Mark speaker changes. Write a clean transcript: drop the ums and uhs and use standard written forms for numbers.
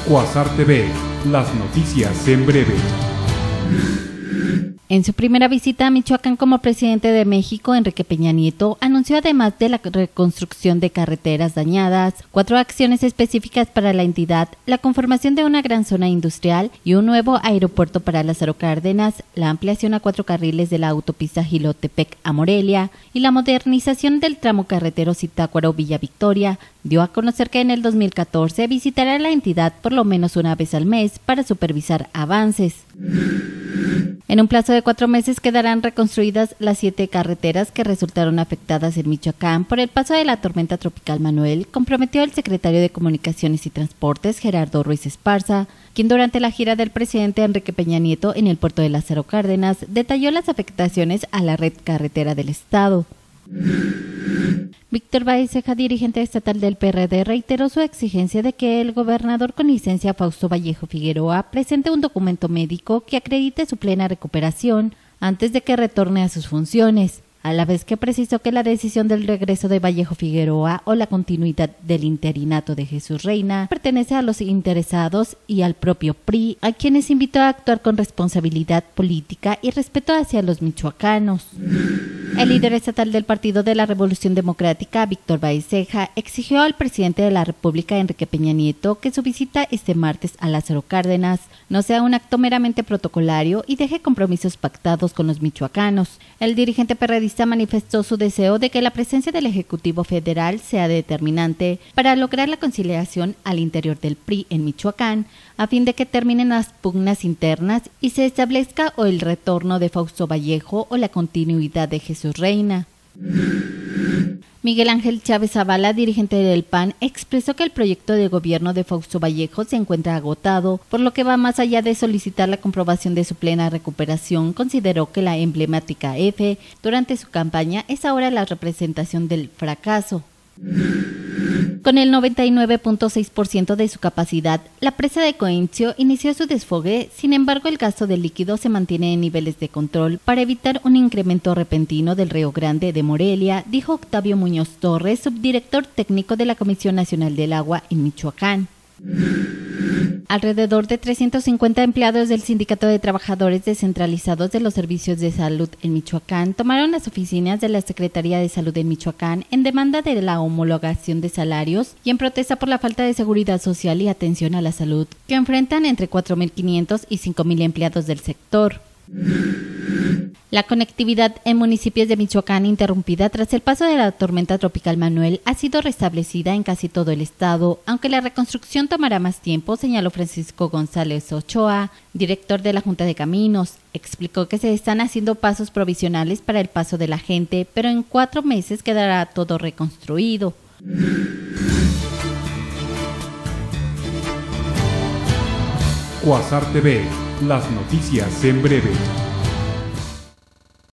Speaker 1: Quasar TV, las noticias en breve.
Speaker 2: En su primera visita a Michoacán como presidente de México, Enrique Peña Nieto anunció, además de la reconstrucción de carreteras dañadas, 4 acciones específicas para la entidad: la conformación de una gran zona industrial y un nuevo aeropuerto para Lázaro Cárdenas, la ampliación a 4 carriles de la autopista Jilotepec a Morelia y la modernización del tramo carretero Zitácuaro-Villa Victoria. Dio a conocer que en el 2014 visitará la entidad por lo menos una vez al mes para supervisar avances. En un plazo de 4 meses quedarán reconstruidas las 7 carreteras que resultaron afectadas en Michoacán por el paso de la tormenta tropical Manuel, comprometió el secretario de Comunicaciones y Transportes, Gerardo Ruiz Esparza, quien durante la gira del presidente Enrique Peña Nieto en el puerto de Lázaro Cárdenas detalló las afectaciones a la red carretera del estado. Víctor Baezeja, dirigente estatal del PRD, reiteró su exigencia de que el gobernador con licencia Fausto Vallejo Figueroa presente un documento médico que acredite su plena recuperación antes de que retorne a sus funciones, a la vez que precisó que la decisión del regreso de Vallejo Figueroa o la continuidad del interinato de Jesús Reina pertenece a los interesados y al propio PRI, a quienes invitó a actuar con responsabilidad política y respeto hacia los michoacanos. El líder estatal del Partido de la Revolución Democrática, Víctor Baezeja, exigió al presidente de la República, Enrique Peña Nieto, que su visita este martes a Lázaro Cárdenas no sea un acto meramente protocolario y deje compromisos pactados con los michoacanos. El dirigente perredista manifestó su deseo de que la presencia del Ejecutivo Federal sea determinante para lograr la conciliación al interior del PRI en Michoacán, a fin de que terminen las pugnas internas y se establezca o el retorno de Fausto Vallejo o la continuidad de Jesús Reina. Miguel Ángel Chávez Zavala, dirigente del PAN, expresó que el proyecto de gobierno de Fausto Vallejo se encuentra agotado, por lo que va más allá de solicitar la comprobación de su plena recuperación. Consideró que la emblemática F durante su campaña es ahora la representación del fracaso. Con el 99.6% de su capacidad, la presa de Coincio inició su desfogue. Sin embargo, el gasto del líquido se mantiene en niveles de control para evitar un incremento repentino del Río Grande de Morelia, dijo Octavio Muñoz Torres, subdirector técnico de la Comisión Nacional del Agua en Michoacán. Alrededor de 350 empleados del Sindicato de Trabajadores Descentralizados de los Servicios de Salud en Michoacán tomaron las oficinas de la Secretaría de Salud en Michoacán en demanda de la homologación de salarios y en protesta por la falta de seguridad social y atención a la salud que enfrentan entre 4.500 y 5.000 empleados del sector. La conectividad en municipios de Michoacán, interrumpida tras el paso de la tormenta tropical Manuel, ha sido restablecida en casi todo el estado, aunque la reconstrucción tomará más tiempo, señaló Francisco González Ochoa, director de la Junta de Caminos. Explicó que se están haciendo pasos provisionales para el paso de la gente, pero en 4 meses quedará todo reconstruido.
Speaker 1: Quasar TV, las noticias en breve.